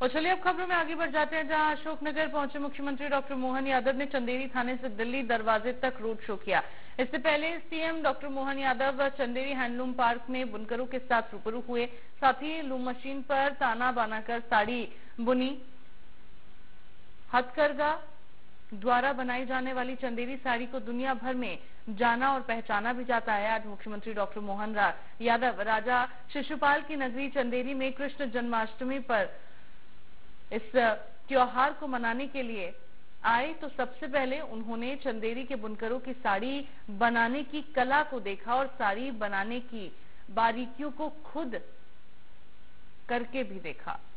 और चलिए अब खबरों में आगे बढ़ जाते हैं, जहां अशोकनगर पहुंचे मुख्यमंत्री डॉक्टर मोहन यादव ने चंदेरी थाने से दिल्ली दरवाजे तक रोड शो किया। इससे पहले CM doctor Mohan Yadav Chanderi handloom park में बुनकरों के साथ रूबरू हुए। साथ ही लूम मशीन पर ताना बनाकर साड़ी बुनी। हथकरघा द्वारा बनाई जाने वाली चंदेरी साड़ी को दुनिया भर में जाना और पहचाना भी जाता है। आज मुख्यमंत्री डॉक्टर मोहन यादव राजा शिशुपाल की नगरी चंदेरी में कृष्ण जन्माष्टमी पर इस त्योहार को मनाने के लिए आए तो सबसे पहले उन्होंने चंदेरी के बुनकरों की साड़ी बनाने की कला को देखा और साड़ी बनाने की बारीकियों को खुद करके भी देखा।